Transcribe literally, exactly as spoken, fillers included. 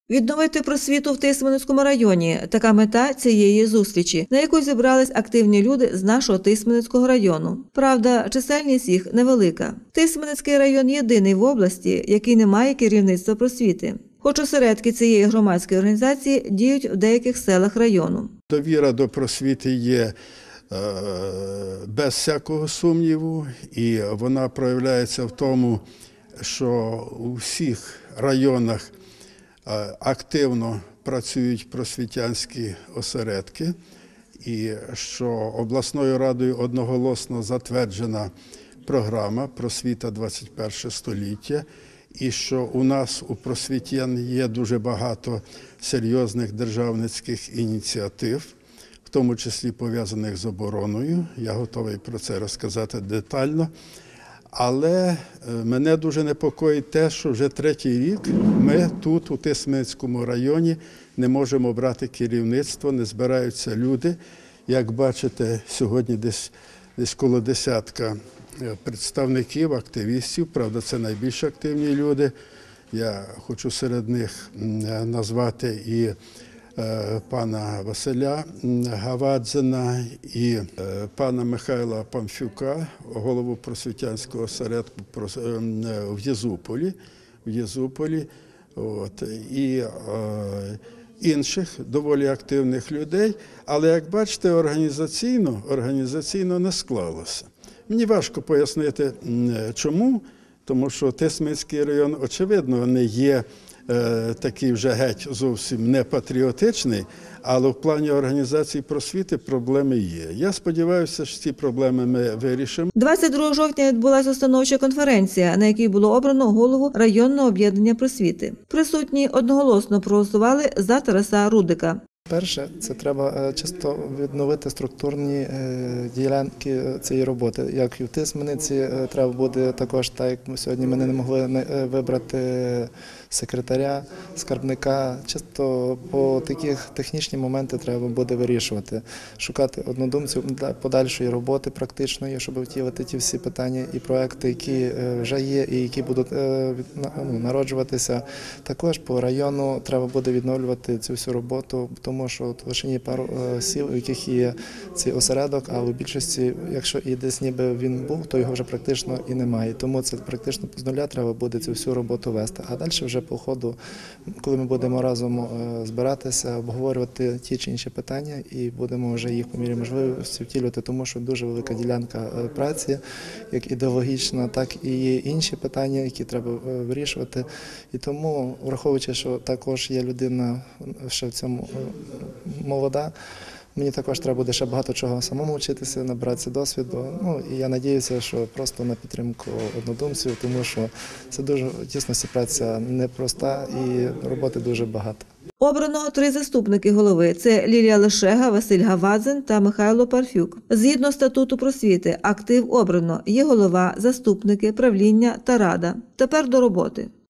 Відновити просвіту в Тисменецькому районі – така мета цієї зустрічі, на яку зібрались активні люди з нашого Тисменецького району. Правда, чисельність їх невелика. Тисменецький район єдиний в області, який не має керівництва просвіти. Хоч осередки цієї громадської організації діють в деяких селах району. Довіра до просвіти є без всякого сумніву, і вона проявляється в тому, що у всіх районах активно працюють просвітянські осередки, і що обласною радою одноголосно затверджена програма «Просвіта двадцять перше століття», і що у нас у просвітян є дуже багато серйозних державницьких ініціатив, в тому числі пов'язаних з обороною. Я готовий про це розказати детально. Але мене дуже непокоїть те, що вже третій рік ми тут, у Тисменецькому районі, не можемо брати керівництво, не збираються люди. Як бачите, сьогодні десь, десь коло десятка представників, активістів, правда, це найбільш активні люди. Я хочу серед них назвати і пана Василя Гавадзина і пана Михайла Памфюка, голову просвітянського осередку в Єзуполі, в Єзуполі, от, і е, інших доволі активних людей. Але, як бачите, організаційно, організаційно не склалося. Мені важко пояснити, чому, тому що Тисменецький район, очевидно, не є такий вже геть зовсім не патріотичний, але в плані організації просвіти проблеми є. Я сподіваюся, що ці проблеми ми вирішимо. двадцять другого жовтня відбулася установча конференція, на якій було обрано голову районного об'єднання просвіти. Присутні одноголосно проголосували за Тараса Рудика. Перше, це треба чисто відновити структурні е, ділянки цієї роботи. Як і в Тисмениці, е, треба буде також, так як ми сьогодні ми не могли е, вибрати секретаря, скарбника. Чисто по таких технічні моменти треба буде вирішувати. Шукати однодумців для подальшої роботи практичної, щоб втілити ті всі питання і проекти, які вже є і які будуть е, ну, народжуватися. Також по району треба буде відновлювати цю всю роботу, тому що в лише пару сіл, у яких є цей осередок, а у більшості, якщо і десь ніби він був, то його вже практично і немає. Тому це практично з нуля треба буде цю всю роботу вести. А далі вже по ходу, коли ми будемо разом збиратися, обговорювати ті чи інші питання і будемо вже їх по мірі можливості втілювати, тому що дуже велика ділянка праці, як ідеологічна, так і є інші питання, які треба вирішувати. І тому, враховуючи, що також є людина ще в цьому молода, мені також треба буде ще багато чого самому вчитися, набиратися досвіду. Ну, і я сподіваюся, що просто на підтримку однодумців, тому що це дуже, дійсно, праця непроста і роботи дуже багато. Обрано три заступники голови – це Лілія Лешега, Василь Гавадзин та Михайло Парфюк. Згідно статуту просвіти, актив обрано – є голова, заступники, правління та рада. Тепер до роботи.